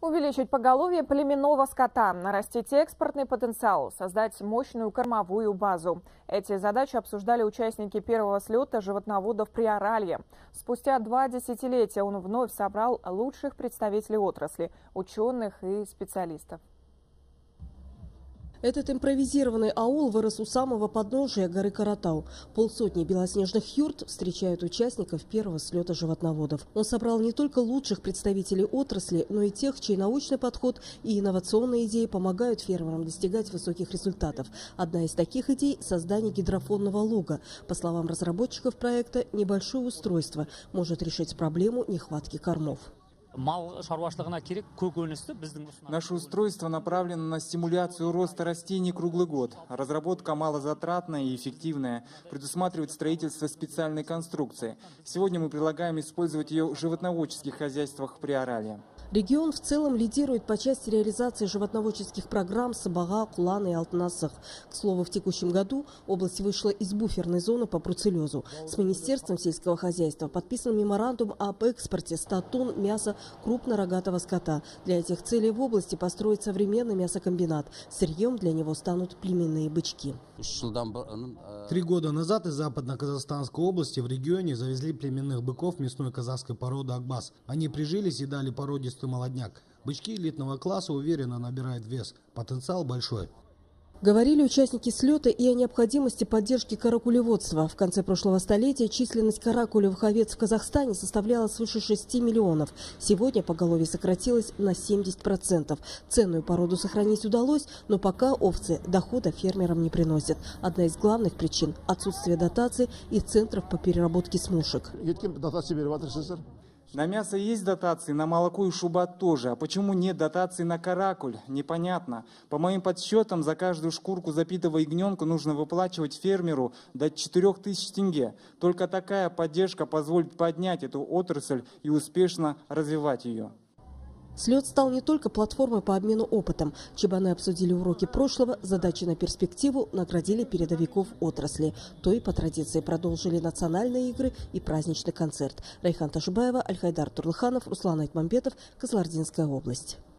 Увеличить поголовье племенного скота, нарастить экспортный потенциал, создать мощную кормовую базу. Эти задачи обсуждали участники первого слета животноводов Приоралья. Спустя 2 десятилетия он вновь собрал лучших представителей отрасли, ученых и специалистов. Этот импровизированный аул вырос у самого подножия горы Каратау. Полсотни белоснежных юрт встречают участников первого слета животноводов. Он собрал не только лучших представителей отрасли, но и тех, чей научный подход и инновационные идеи помогают фермерам достигать высоких результатов. Одна из таких идей – создание гидрофонного луга. По словам разработчиков проекта, небольшое устройство может решить проблему нехватки кормов. Наше устройство направлено на стимуляцию роста растений круглый год. Разработка малозатратная и эффективная, предусматривает строительство специальной конструкции. Сегодня мы предлагаем использовать ее в животноводческих хозяйствах Приоралья. Регион в целом лидирует по части реализации животноводческих программ Сабага, Кулан и Алтынасых. К слову, в текущем году область вышла из буферной зоны по бруцеллезу. С Министерством сельского хозяйства подписан меморандум об экспорте 100 тонн мяса крупнорогатого скота. Для этих целей в области построить современный мясокомбинат. Сырьем для него станут племенные бычки. 3 года назад из Западно-Казахстанской области в регионе завезли племенных быков мясной казахской породы Акбас. Они прижились и дали породистый молодняк. Бычки элитного класса уверенно набирают вес. Потенциал большой. Говорили участники слета и о необходимости поддержки каракулеводства. В конце прошлого столетия численность каракулевых овец в Казахстане составляла свыше 6 миллионов. Сегодня поголовье сократилось на 70%. Ценную породу сохранить удалось, но пока овцы дохода фермерам не приносят. Одна из главных причин – отсутствие дотаций и центров по переработке смушек. На мясо есть дотации, на молоко и шубат тоже. А почему нет дотации на каракуль? Непонятно. По моим подсчетам, за каждую шкурку запитого ягненка нужно выплачивать фермеру до 4000 тенге. Только такая поддержка позволит поднять эту отрасль и успешно развивать ее. Слет стал не только платформой по обмену опытом. Чебаны обсудили уроки прошлого, задачи на перспективу, наградили передовиков отрасли. То и по традиции продолжили национальные игры и праздничный концерт. Райхан Ташибаева, Альхайдар Турлыханов, Руслан Айтмамбетов, Кызылординская область.